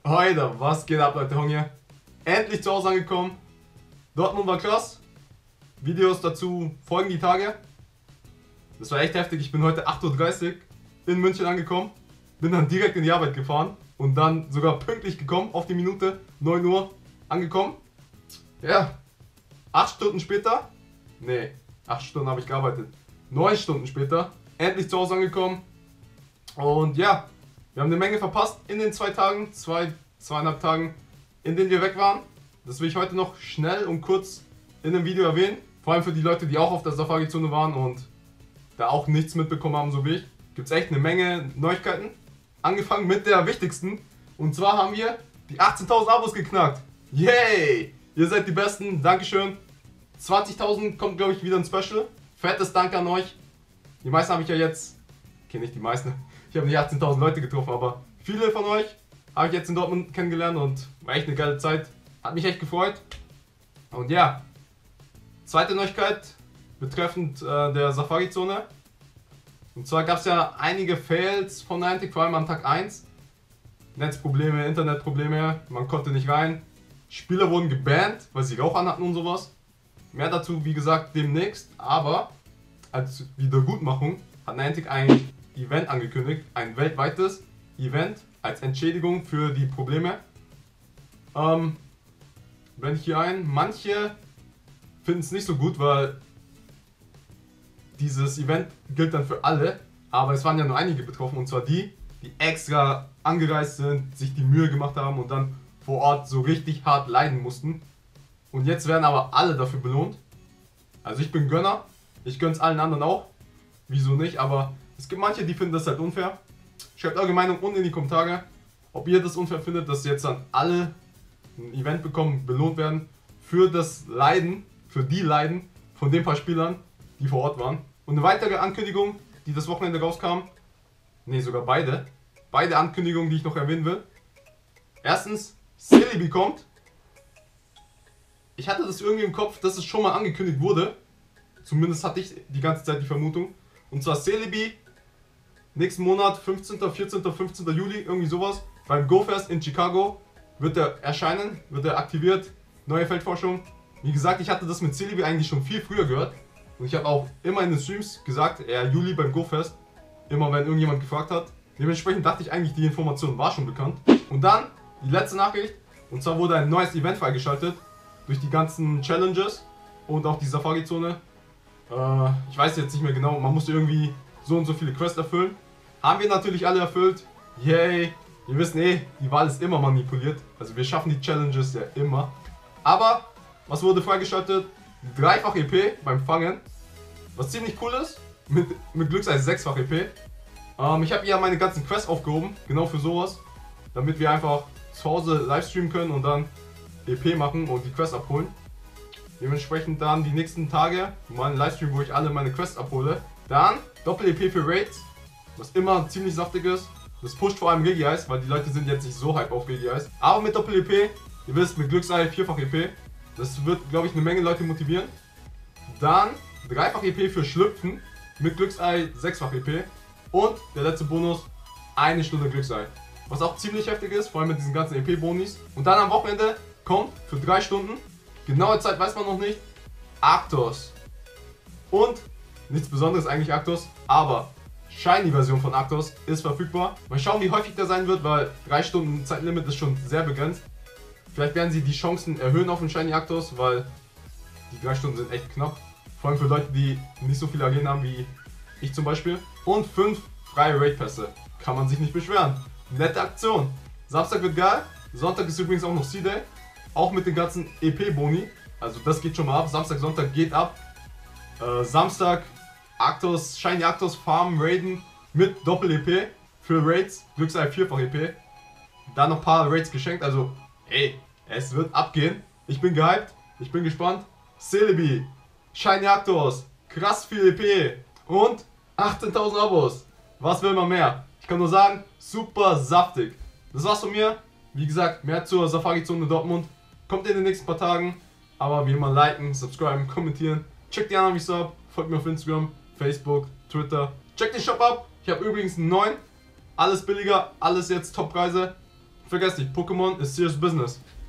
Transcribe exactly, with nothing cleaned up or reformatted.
Heute, was geht ab, Leute? Hong hier. Endlich zu Hause angekommen. Dortmund war krass. Videos dazu folgen die Tage. Das war echt heftig. Ich bin heute acht Uhr dreißig in München angekommen. Bin dann direkt in die Arbeit gefahren. Und dann sogar pünktlich gekommen, auf die Minute. neun Uhr angekommen. Ja. acht Stunden später. Nee, acht Stunden habe ich gearbeitet. neun Stunden später. Endlich zu Hause angekommen. Und ja. Wir haben eine Menge verpasst in den zwei Tagen, zwei, zweieinhalb Tagen, in denen wir weg waren. Das will ich heute noch schnell und kurz in einem Video erwähnen. Vor allem für die Leute, die auch auf der Safari-Zone waren und da auch nichts mitbekommen haben, so wie ich. Gibt es echt eine Menge Neuigkeiten. Angefangen mit der wichtigsten. Und zwar haben wir die achtzehntausend Abos geknackt. Yay! Ihr seid die Besten, Dankeschön. zwanzigtausend kommt, glaube ich, wieder ein Special. Fettes Dank an euch. Die meisten habe ich ja jetzt, kenne ich die meisten. Ich habe nicht achtzehntausend Leute getroffen, aber viele von euch habe ich jetzt in Dortmund kennengelernt und war echt eine geile Zeit. Hat mich echt gefreut. Und ja, zweite Neuigkeit betreffend äh, der Safari-Zone. Und zwar gab es ja einige Fails von Niantic, vor allem an Tag eins. Netzprobleme, Internetprobleme, man konnte nicht rein. Spieler wurden gebannt, weil sie Rauch anhatten und sowas. Mehr dazu, wie gesagt, demnächst. Aber als Wiedergutmachung hat Niantic ein Event angekündigt, ein weltweites Event als Entschädigung für die Probleme. Ähm, blende ich hier ein. Manche finden es nicht so gut, weil dieses Event gilt dann für alle, aber es waren ja nur einige betroffen, und zwar die, die extra angereist sind, sich die Mühe gemacht haben und dann vor Ort so richtig hart leiden mussten. Und jetzt werden aber alle dafür belohnt. Also ich bin Gönner, ich gönn's allen anderen auch. Wieso nicht, aber es gibt manche, die finden das halt unfair. Schreibt eure Meinung unten in die Kommentare, ob ihr das unfair findet, dass jetzt dann alle ein Event bekommen, belohnt werden für das Leiden, für die Leiden von den paar Spielern, die vor Ort waren. Und eine weitere Ankündigung, die das Wochenende rauskam, ne sogar beide, beide Ankündigungen, die ich noch erwähnen will. Erstens, Celebi kommt. Ich hatte das irgendwie im Kopf, dass es schon mal angekündigt wurde. Zumindest hatte ich die ganze Zeit die Vermutung. Und zwar Celebi nächsten Monat, fünfzehnten, vierzehnten, fünfzehnten Juli, irgendwie sowas. Beim GoFest in Chicago wird er erscheinen, wird er aktiviert. Neue Feldforschung. Wie gesagt, ich hatte das mit Celebi eigentlich schon viel früher gehört. Und ich habe auch immer in den Streams gesagt, eher Juli beim GoFest. Immer wenn irgendjemand gefragt hat. Dementsprechend dachte ich eigentlich, die Information war schon bekannt. Und dann die letzte Nachricht. Und zwar wurde ein neues Event freigeschaltet. Durch die ganzen Challenges und auch die Safari-Zone. Äh, ich weiß jetzt nicht mehr genau, man musste irgendwie so und so viele Quests erfüllen. Haben wir natürlich alle erfüllt. Yay! Wir wissen eh, die Wahl ist immer manipuliert. Also wir schaffen die Challenges ja immer. Aber, was wurde freigeschaltet? Dreifach E P beim Fangen. Was ziemlich cool ist. Mit, mit Glücksei sechsfach E P. Ähm, ich habe ja meine ganzen Quests aufgehoben. Genau für sowas. Damit wir einfach zu Hause livestreamen können und dann E P machen und die Quests abholen. Dementsprechend dann die nächsten Tage mal einen Livestream, wo ich alle meine Quests abhole. Dann Doppel-E P für Raids, was immer ziemlich saftig ist. Das pusht vor allem Regice, weil die Leute sind jetzt nicht so hype auf Regice. Aber mit Doppel-E P, ihr wisst, mit Glücksei vierfach E P. Das wird, glaube ich, eine Menge Leute motivieren. Dann Dreifach E P für Schlüpfen, mit Glücksei sechsfach E P. Und der letzte Bonus, eine Stunde Glücksei. Was auch ziemlich heftig ist, vor allem mit diesen ganzen E P-Bonis. Und dann am Wochenende kommt für drei Stunden, genaue Zeit weiß man noch nicht, Arctos. Und nichts Besonderes eigentlich Arctos, aber Shiny-Version von Arctos ist verfügbar. Mal schauen, wie häufig der sein wird, weil drei Stunden Zeitlimit ist schon sehr begrenzt. Vielleicht werden sie die Chancen erhöhen auf den Shiny Arctos, weil die drei Stunden sind echt knapp. Vor allem für Leute, die nicht so viele Arenen haben wie ich zum Beispiel. Und fünf freie Raid-Pässe. Kann man sich nicht beschweren. Nette Aktion. Samstag wird geil. Sonntag ist übrigens auch noch C-Day. Auch mit den ganzen E P-Boni. Also das geht schon mal ab. Samstag, Sonntag geht ab. Äh, Samstag Arctos, Shiny Arctos Farmen, Raiden mit Doppel-E P für Raids. Glücksei vierfach E P. Dann noch ein paar Raids geschenkt. Also, ey, es wird abgehen. Ich bin gehypt. Ich bin gespannt. Celebi, Shiny Arctos, krass viel E P und achtzehntausend Abos. Was will man mehr? Ich kann nur sagen, super saftig. Das war's von mir. Wie gesagt, mehr zur Safari-Zone Dortmund kommt in den nächsten paar Tagen. Aber wie immer liken, subscriben, kommentieren. Checkt die anderen Videos ab. Folgt mir auf Instagram, Facebook, Twitter. Checkt den Shop ab. Ich habe übrigens einen neuen. Alles billiger, alles jetzt Toppreise. vergesst nicht, Pokémon ist serious business.